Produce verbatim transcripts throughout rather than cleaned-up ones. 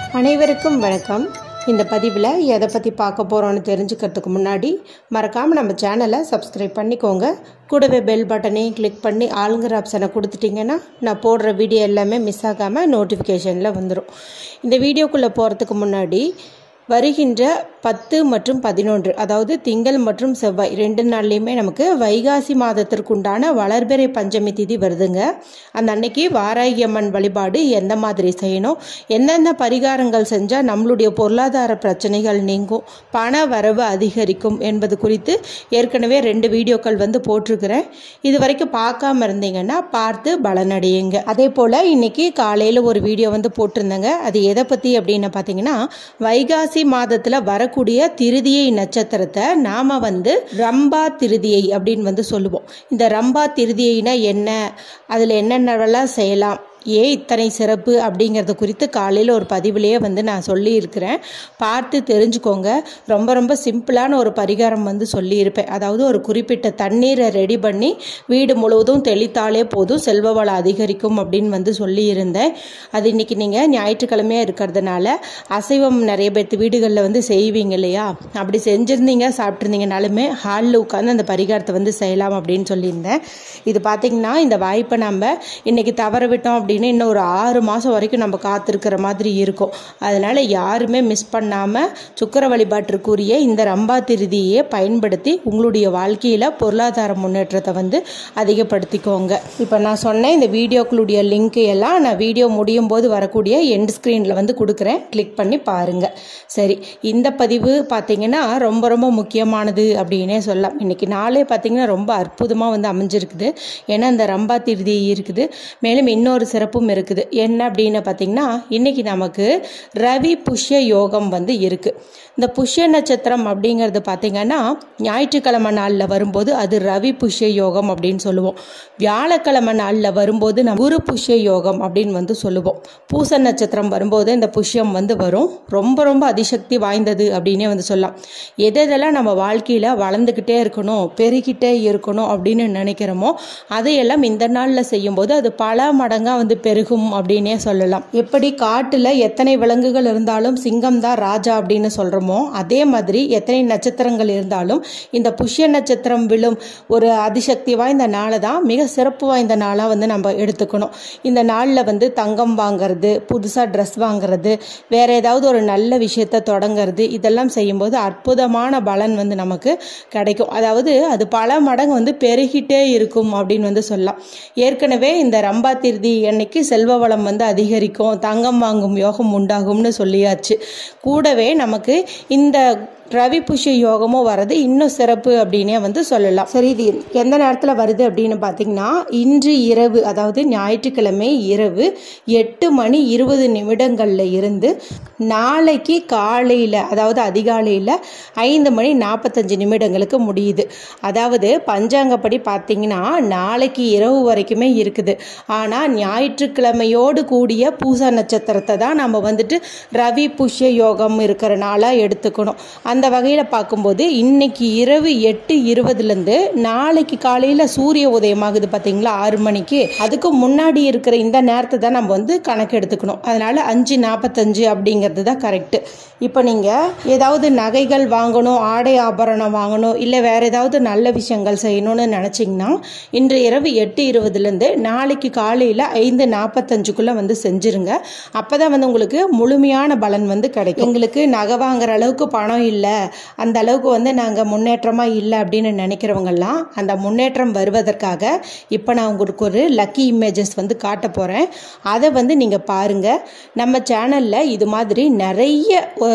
அனைவருக்கும் வணக்கம். இந்த பதிவில் எதை பற்றி பார்க்க போகிறோன்னு தெரிஞ்சுக்கிறதுக்கு முன்னாடி மறக்காமல் நம்ம சேனலை சப்ஸ்கிரைப் பண்ணிக்கோங்க. கூடவே பெல் பட்டனையும் கிளிக் பண்ணி ஆளுங்கிற ஆப்ஷனை கொடுத்துட்டிங்கன்னா நான் போடுற வீடியோ எல்லாமே மிஸ் ஆகாமல் நோட்டிஃபிகேஷனில் வந்துடும். இந்த வீடியோக்குள்ளே போகிறதுக்கு முன்னாடி வருகின்ற பத்து மற்றும் பதினொன்று அதாவது திங்கள் மற்றும் செவ்வாய் ரெண்டு நாள்லையுமே நமக்கு வைகாசி மாதத்திற்குண்டான வளர்பிறை பஞ்சமி திதி வருதுங்க. அந்த அன்னைக்கு வாராகி அம்மன் வழிபாடு எந்த மாதிரி செய்யணும், எந்தெந்த பரிகாரங்கள் செஞ்சால் நம்மளுடைய பொருளாதார பிரச்சனைகள் நீங்கும், பண வரவு அதிகரிக்கும் என்பது குறித்து ஏற்கனவே ரெண்டு வீடியோக்கள் வந்து போட்டிருக்கிறேன். இது வரைக்கும் பார்க்காம இருந்தீங்கன்னா பார்த்து பலனடையுங்க. அதே போல் இன்னைக்கு காலையில் ஒரு வீடியோ வந்து போட்டிருந்தேங்க. அது எதை பற்றி அப்படின்னு பார்த்தீங்கன்னா, வைகாசி மாதத்துல வரக்கூடிய திருதியை நட்சத்திரத்தை நாம வந்து ரம்பா திருதியை அப்படின்னு வந்து சொல்லுவோம். இந்த ரம்பா திருதியைனா என்ன, அதுல என்னென்னவெல்லாம் செய்யலாம், ஏன் இத்தனை சிறப்பு அப்படிங்கிறத குறித்து காலையில் ஒரு பதிவிலேயே வந்து நான் சொல்லியிருக்கிறேன். பார்த்து தெரிஞ்சுக்கோங்க. ரொம்ப ரொம்ப சிம்பிளான ஒரு பரிகாரம் வந்து சொல்லியிருப்பேன். அதாவது ஒரு குறிப்பிட்ட தண்ணீரை ரெடி பண்ணி வீடு முழுவதும் தெளித்தாலே போதும், செல்வ வளம் அதிகரிக்கும் அப்படின்னு வந்து சொல்லியிருந்தேன். அது இன்னைக்கு நீங்கள் ஞாயிற்றுக்கிழமையாக இருக்கிறதுனால அசைவம் நிறைய பேர்த்து வீடுகளில் வந்து செய்வீங்க இல்லையா, அப்படி செஞ்சுருந்தீங்க சாப்பிட்ருந்தீங்கனாலுமே ஹாலில் உட்காந்து அந்த பரிகாரத்தை வந்து செய்யலாம் அப்படின்னு சொல்லியிருந்தேன். இது பார்த்திங்கன்னா இந்த வாய்ப்பை நம்ம இன்னைக்கு தவற விட்டோம் அப்படின்னு இன்னும் ஒரு ஆறு மாதம் வரைக்கும் நம்ம காத்திருக்கிற மாதிரி இருக்கும். அதனால் யாருமே மிஸ் பண்ணாமல் சுக்கிர வழிபாட்டிற்குரிய இந்த ரம்பா திருதியை பயன்படுத்தி உங்களுடைய வாழ்க்கையில் பொருளாதார முன்னேற்றத்தை வந்து அதிகப்படுத்திக்கோங்க. இப்போ நான் சொன்னேன் இந்த வீடியோக்களுடைய லிங்க் எல்லாம் நான் வீடியோ முடியும் போது வரக்கூடிய எண்ட் ஸ்க்ரீனில் வந்து கொடுக்குறேன், கிளிக் பண்ணி பாருங்கள். சரி, இந்த பதிவு பார்த்திங்கன்னா ரொம்ப ரொம்ப முக்கியமானது அப்படின்னே சொல்லலாம். இன்றைக்கி நாளே பார்த்திங்கன்னா ரொம்ப அற்புதமாக வந்து அமைஞ்சிருக்குது. ஏன்னா இந்த ரம்பா திருதி இருக்குது. மேலும் இன்னொரு சிறப்பும் இருக்குது. என்ன அப்படின்னு பார்த்தீங்கன்னா, இன்னைக்கு நமக்கு ரவி புஷ்ய யோகம் வந்து இருக்கு. இந்த புஷ்ய நட்சத்திரம் அப்படிங்கிறது பார்த்தீங்கன்னா ஞாயிற்றுக்கிழமை நாளில் வரும்போது அது ரவி புஷ்ய யோகம் அப்படின்னு சொல்லுவோம். வியாழக்கிழமை நாளில் வரும்போது நம்ம குரு புஷ்ய யோகம் அப்படின்னு வந்து சொல்லுவோம். பூச நட்சத்திரம் வரும்போது இந்த புஷ்யம் வந்து வரும். ரொம்ப ரொம்ப அதிசக்தி வாய்ந்தது அப்படின்னே வந்து சொல்லலாம். எதெல்லாம் நம்ம வாழ்க்கையில் வளர்ந்துக்கிட்டே இருக்கணும், பெருகிட்டே இருக்கணும் அப்படின்னு நினைக்கிறோமோ அதையெல்லாம் இந்த நாளில் செய்யும்போது அது பல மடங்காக வந்து பெருகும் அப்படின்னே சொல்லலாம். எப்படி காட்டில் எத்தனை விலங்குகள் இருந்தாலும் சிங்கம் தான் ராஜா அப்படின்னு சொல்கிறோமோ, அதே மாதிரி எத்தனை நட்சத்திரங்கள் இருந்தாலும் இந்த புஷ்ய நட்சத்திரம் விழும் ஒரு அதிசக்தி வாய்ந்த நாளை தான் மிக சிறப்பு வாய்ந்த நாளாக வந்து நம்ம எடுத்துக்கணும். இந்த நாளில் வந்து தங்கம் வாங்கிறது, புதுசாக ட்ரெஸ் வாங்கிறது, வேற ஏதாவது ஒரு நல்ல விஷயத்தை தொடங்கிறது, இதெல்லாம் செய்யும்போது அற்புதமான பலன் வந்து நமக்கு கிடைக்கும். அதாவது அது பல மடங்கு வந்து பெருகிட்டே இருக்கும் அப்படின்னு வந்து சொல்லலாம். ஏற்கனவே இந்த ரம்பா திருதி அன்னைக்கு செல்வ வளம் வந்து அதிகரிக்கும், தங்கம் வாங்கும் யோகம் உண்டாகும்னு சொல்லியாச்சு. கூடவே நமக்கு இந்த ரவி புஷ்ய யோகமும் வரது இன்னும் சிறப்பு அப்படின்னே வந்து சொல்லலாம். சரி, இது எந்த நேரத்தில் வருது அப்படின்னு பார்த்தீங்கன்னா, இன்று இரவு அதாவது ஞாயிற்றுக்கிழமை இரவு எட்டு மணி இருபது நிமிடங்கள்ல இருந்து நாளைக்கு காலையில் அதாவது அதிகாலையில் ஐந்து மணி நாற்பத்தஞ்சு நிமிடங்களுக்கு முடியுது. அதாவது பஞ்சாங்கப்படி பார்த்தீங்கன்னா நாளைக்கு இரவு வரைக்குமே இருக்குது. ஆனால் ஞாயிற்றுக்கிழமையோடு கூடிய பூச நட்சத்திரத்தை தான் நம்ம வந்துட்டு ரவி புஷ்ய யோகம் இருக்கிற நாளாக எடுத்துக்கணும். அந்த வகையில் பார்க்கும்போது இன்னைக்கு இரவு எட்டு இருபதுலேருந்து நாளைக்கு காலையில் சூரிய உதயமாகுது பார்த்தீங்களா ஆறு மணிக்கு, அதுக்கு முன்னாடி இருக்கிற இந்த நேரத்தை தான் நம்ம வந்து கணக்கு எடுத்துக்கணும். அதனால அஞ்சு நாற்பத்தஞ்சு அப்படிங்கிறது தான் கரெக்டு. இப்போ நீங்கள் ஏதாவது நகைகள் வாங்கணும், ஆடை ஆபரணம் வாங்கணும், இல்லை வேற ஏதாவது நல்ல விஷயங்கள் செய்யணும்னு நினச்சிங்கன்னா இன்று இரவு எட்டு இருபதுலேருந்து நாளைக்கு காலையில் ஐந்து நாற்பத்தஞ்சுக்குள்ளே வந்து செஞ்சுருங்க. அப்போ தான் வந்து உங்களுக்கு முழுமையான பலன் வந்து கிடைக்கும். எங்களுக்கு நகை வாங்குற அளவுக்கு பணம் இல்லை, அந்த அளவுக்கு வந்து நாங்கள் முன்னேற்றமாக இல்லை அப்படின்னு நினைக்கிறவங்கெல்லாம் அந்த முன்னேற்றம் வருவதற்காக இப்போ நான் உங்களுக்கு ஒரு லக்கி இமேஜஸ் வந்து காட்ட போகிறேன். அதை வந்து நீங்கள் பாருங்கள். நம்ம சேனலில் இது மாதிரி நிறைய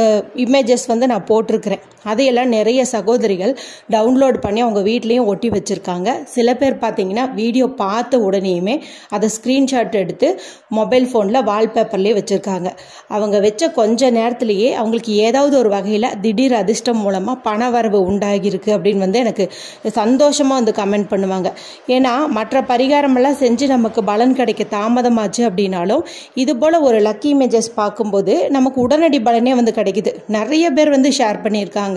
இமேஜஸ் வந்து நான் போட்டிருக்கிறேன். அதையெல்லாம் நிறைய சகோதரிகள் டவுன்லோட் பண்ணி அவங்க வீட்லேயும் ஒட்டி வச்சுருக்காங்க. சில பேர் பார்த்தீங்கன்னா வீடியோ பார்த்த உடனேயுமே அதை ஸ்க்ரீன்ஷாட் எடுத்து மொபைல் ஃபோனில் வால்பேப்பர்லேயே வச்சுருக்காங்க. அவங்க வச்ச கொஞ்ச நேரத்துலேயே அவங்களுக்கு ஏதாவது ஒரு வகையில் திடீர் அதிர்ஷ்டம் மூலமாக பண வரவு உண்டாகிருக்கு அப்படின்னு வந்து எனக்கு சந்தோஷமாக வந்து கமெண்ட் பண்ணுவாங்க. ஏன்னா மற்ற பரிகாரமெல்லாம் செஞ்சு நமக்கு பலன் கிடைக்க தாமதமாச்சு அப்படின்னாலும் இது போல் ஒரு லக்கி இமேஜஸ் பார்க்கும்போது நமக்கு உடனடி பலனே வந்து கிடைக்குது. நிறைய பேர் வந்து ஷேர் பண்ணியிருக்காங்க.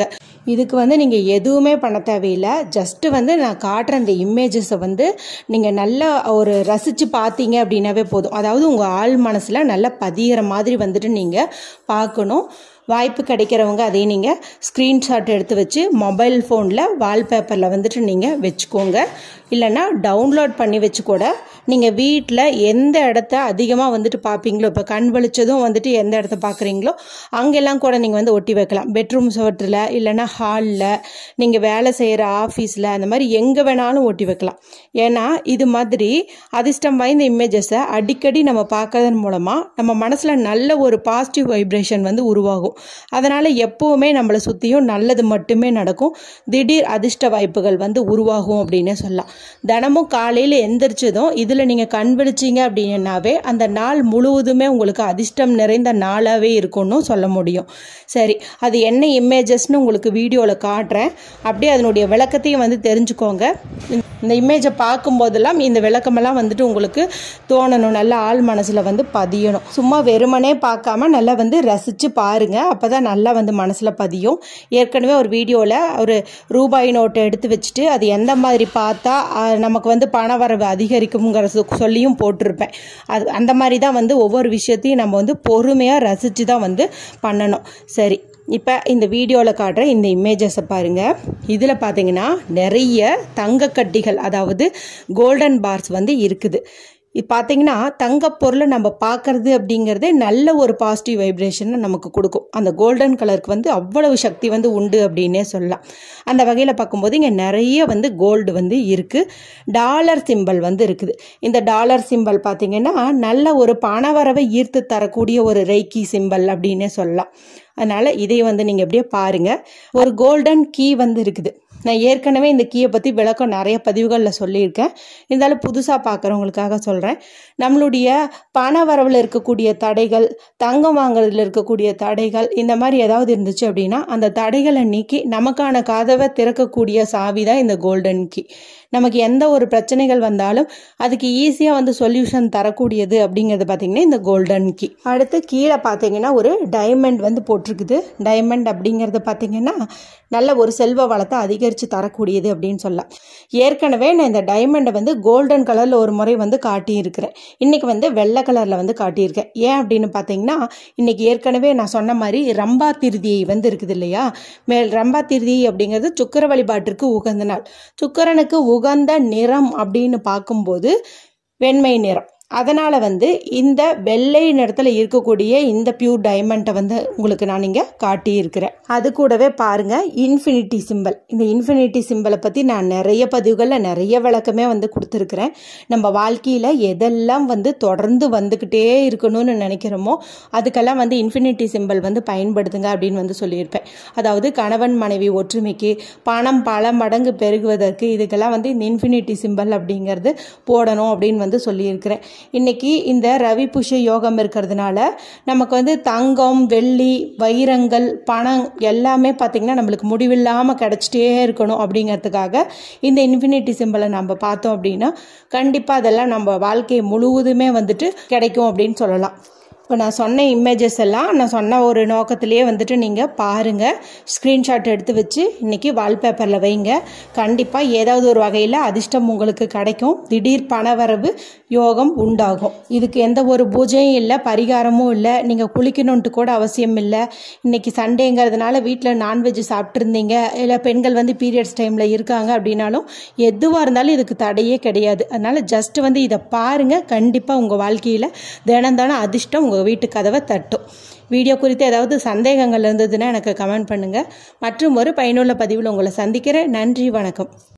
இதுக்கு வந்து நீங்கள் எதுவுமே பண்ண தேவையில்லை. ஜஸ்ட்டு வந்து நான் காட்டுற இந்த இமேஜஸை வந்து நீங்கள் நல்லா ஒரு ரசித்து பார்த்தீங்க அப்படின்னாவே போதும். அதாவது உங்கள் ஆள் மனசில் நல்லா பதிகிற மாதிரி வந்துட்டு நீங்கள் பார்க்கணும். வாய்ப்பு கிடைக்கிறவங்க அதையும் நீங்கள் ஸ்க்ரீன்ஷாட் எடுத்து வச்சு மொபைல் ஃபோனில் வால்பேப்பரில் வந்துட்டு நீங்கள் வச்சுக்கோங்க. இல்லைன்னா டவுன்லோட் பண்ணி வச்சு கூட நீங்கள் வீட்டில் எந்த இடத்த அதிகமாக வந்துட்டு பார்ப்பீங்களோ, இப்போ கண் வெளிச்சதும் வந்துட்டு எந்த இடத்த பார்க்குறீங்களோ அங்கெல்லாம் கூட நீங்கள் வந்து ஒட்டி வைக்கலாம். பெட்ரூம் சுவற்றில், இல்லைன்னா ஹாலில், நீங்கள் வேலை செய்கிற ஆஃபீஸில், அந்த மாதிரி எங்கே வேணாலும் ஒட்டி வைக்கலாம். ஏன்னா இது மாதிரி அதிர்ஷ்டம் வாய்ந்த இமேஜஸை அடிக்கடி நம்ம பார்க்கறதன் மூலமாக நம்ம மனசில் நல்ல ஒரு பாசிட்டிவ் வைப்ரேஷன் வந்து உருவாகும். அதனால் எப்போவுமே நம்மளை சுற்றியும் நல்லது மட்டுமே நடக்கும். திடீர் அதிர்ஷ்ட வாய்ப்புகள் வந்து உருவாகும் அப்படின்னே சொல்லலாம். தினமும் காலையில் எந்திரிச்சதும் இதில் நீங்கள் கண் விழிச்சிங்க அப்படின்னாவே அந்த நாள் முழுவதுமே உங்களுக்கு அதிர்ஷ்டம் நிறைந்த நாளாகவே இருக்கும்னு சொல்ல முடியும். சரி, அது என்ன இமேஜஸ்ன்னு உங்களுக்கு வீடியோவில் காட்டுறேன். அப்படியே அதனுடைய விளக்கத்தையும் வந்து தெரிஞ்சுக்கோங்க. இந்த இமேஜை பார்க்கும்போதெல்லாம் இந்த விளக்கமெல்லாம் வந்துட்டு உங்களுக்கு தோணணும், நல்ல ஆள் மனசில் வந்து பதியணும். சும்மா வெறுமனே பார்க்காம நல்லா வந்து ரசித்து பாருங்கள். அப்போ தான் நல்லா வந்து மனசில் பதியும். ஏற்கனவே ஒரு வீடியோவில் ஒரு ரூபாய் நோட்டை எடுத்து வச்சுட்டு அது எந்த மாதிரி பார்த்தா நமக்கு வந்து பண வரவு அதிகரிக்குங்கிற சொல்லியும் போட்டிருப்பேன். அது அந்த மாதிரி தான் வந்து ஒவ்வொரு விஷயத்தையும் நம்ம வந்து பொறுமையாக ரசித்து தான் வந்து பண்ணணும். சரி, இப்போ இந்த வீடியோவில் காட்டுற இந்த இமேஜஸை பாருங்கள். இதில் பார்த்தீங்கன்னா நிறைய தங்கக்கட்டிகள், அதாவது கோல்டன் பார்ஸ் வந்து இருக்குது. இது பார்த்தீங்கன்னா தங்கப்பொருளை நம்ம பார்க்குறது அப்படிங்கிறதே நல்ல ஒரு பாசிட்டிவ் வைப்ரேஷனை நமக்கு கொடுக்கும். அந்த கோல்டன் கலருக்கு வந்து அவ்வளவு சக்தி வந்து உண்டு அப்படின்னே சொல்லலாம். அந்த வகையில் பார்க்கும்போது இங்கே நிறைய வந்து கோல்டு வந்து இருக்குது. டாலர் சிம்பல் வந்து இருக்குது. இந்த டாலர் சிம்பல் பார்த்தீங்கன்னா நல்ல ஒரு பணவரவை ஈர்த்து தரக்கூடிய ஒரு ரெய்கி சிம்பல் அப்படின்னே சொல்லலாம். அதனால் இதை வந்து நீங்கள் எப்படியே பாருங்கள். ஒரு கோல்டன் கீ வந்து இருக்குது. நான் ஏற்கனவே இந்த கீயை பற்றி விளக்கம் நிறைய பதிவுகளில் சொல்லியிருக்கேன். இருந்தாலும் புதுசாக பார்க்குறவங்களுக்காக சொல்கிறேன். நம்மளுடைய பண வரவில் இருக்கக்கூடிய தடைகள், தங்கம் வாங்குறதுல இருக்கக்கூடிய தடைகள், இந்த மாதிரி ஏதாவது இருந்துச்சு அப்படின்னா அந்த தடைகளை நீக்கி நமக்கான கதவை திறக்கக்கூடிய சாவி தான் இந்த கோல்டன் கீ. நமக்கு எந்த ஒரு பிரச்சனைகள் வந்தாலும் அதுக்கு ஈஸியாக வந்து சொல்யூஷன் தரக்கூடியது அப்படிங்கிறது பார்த்தீங்கன்னா இந்த கோல்டன் கீ. அடுத்து கீழே பார்த்தீங்கன்னா ஒரு டைமண்ட் வந்து போட்டிருக்குது. டைமண்ட் அப்படிங்கிறது பார்த்தீங்கன்னா நல்ல ஒரு செல்வ வளத்தை அதிகரித்து தரக்கூடியது அப்படின்னு சொல்லலாம். ஏற்கனவே நான் இந்த டைமண்டை வந்து கோல்டன் கலரில் ஒரு முறை வந்து காட்டியிருக்கிறேன். இன்றைக்கி வந்து வெள்ளை கலரில் வந்து காட்டியிருக்கேன். ஏன் அப்படின்னு பார்த்தீங்கன்னா இன்றைக்கி ஏற்கனவே நான் சொன்ன மாதிரி ரம்பா திருதியை வந்து இருக்குது இல்லையா. மேல் ரம்பா திருதி அப்படிங்கிறது சுக்கர வழிபாட்டிற்கு உகந்த நாள். சுக்கரனுக்கு உகந்த நிறம் அப்படின்னு பார்க்கும்போது வெண்மை நிறம். அதனால் வந்து இந்த வெள்ளை நிறத்தில் இருக்கக்கூடிய இந்த பியூர் டைமண்டை வந்து உங்களுக்கு நான் இங்கே காட்டியிருக்கிறேன். அது கூடவே பாருங்கள் இன்ஃபினிட்டி சிம்பல். இந்த இன்ஃபினிட்டி சிம்பலை பற்றி நான் நிறைய பதிவுகளில் நிறைய விளக்கமே வந்து கொடுத்துருக்குறேன். நம்ம வாழ்க்கையில் எதெல்லாம் வந்து தொடர்ந்து வந்துக்கிட்டே இருக்கணும்னு நினைக்கிறோமோ அதுக்கெல்லாம் வந்து இன்ஃபினிட்டி சிம்பல் வந்து பயன்படுத்துங்க அப்படின்னு வந்து சொல்லியிருப்பேன். அதாவது கணவன் மனைவி ஒற்றுமைக்கு, பணம் பல மடங்கு பெருகுவதற்கு இதுக்கெல்லாம் வந்து இந்த இன்ஃபினிட்டி சிம்பல் அப்படிங்கிறது போடணும் அப்படின்னு வந்து சொல்லியிருக்கிறேன். இன்னைக்கு இந்த ரவி புஷ யோகம் இருக்கிறதுனால நமக்கு வந்து தங்கம், வெள்ளி, வைரங்கள், பணம் எல்லாமே பார்த்திங்கன்னா நம்மளுக்கு முடிவில்லாமல் கிடச்சிட்டே இருக்கணும் அப்படிங்கிறதுக்காக இந்த இன்ஃபினிட்டி சிம்பலை நம்ம பார்த்தோம் அப்படின்னா கண்டிப்பாக அதெல்லாம் நம்ம வாழ்க்கை முழுவதுமே வந்துட்டு கிடைக்கும் அப்படின்னு சொல்லலாம். இப்போ நான் சொன்ன இமேஜஸ் எல்லாம் நான் சொன்ன ஒரு நோக்கத்திலேயே வந்துட்டு நீங்கள் பாருங்கள். ஸ்க்ரீன்ஷாட் எடுத்து வச்சு இன்றைக்கி வால்பேப்பரில் வைங்க. கண்டிப்பாக ஏதாவது ஒரு வகையில் அதிர்ஷ்டம் உங்களுக்கு கிடைக்கும். திடீர் பணவரவு யோகம் உண்டாகும். இதுக்கு எந்த ஒரு பூஜையும் இல்லை, பரிகாரமும் இல்லை, நீங்கள் குளிக்கணுன்ட்டு கூட அவசியம் இல்லை. இன்றைக்கி சண்டேங்கிறதுனால வீட்டில் நான்வெஜ் சாப்பிட்ருந்தீங்க, இல்லை பெண்கள் வந்து பீரியட்ஸ் டைமில் இருக்காங்க அப்படின்னாலும் எதுவாக இருந்தாலும் இதுக்கு தடையே கிடையாது. அதனால் ஜஸ்ட் வந்து இதை பாருங்கள். கண்டிப்பாக உங்கள் வாழ்க்கையில் தினம் தானே அதிர்ஷ்டம் உங்கள் வீட்டு கதவை தட்டும். வீடியோ குறித்து ஏதாவது சந்தேகங்கள் இருந்ததுன்னா எனக்கு கமெண்ட் பண்ணுங்கள். மற்றும் ஒரு பயனுள்ள பதிவில் உங்களை சந்திக்கிறேன். நன்றி, வணக்கம்.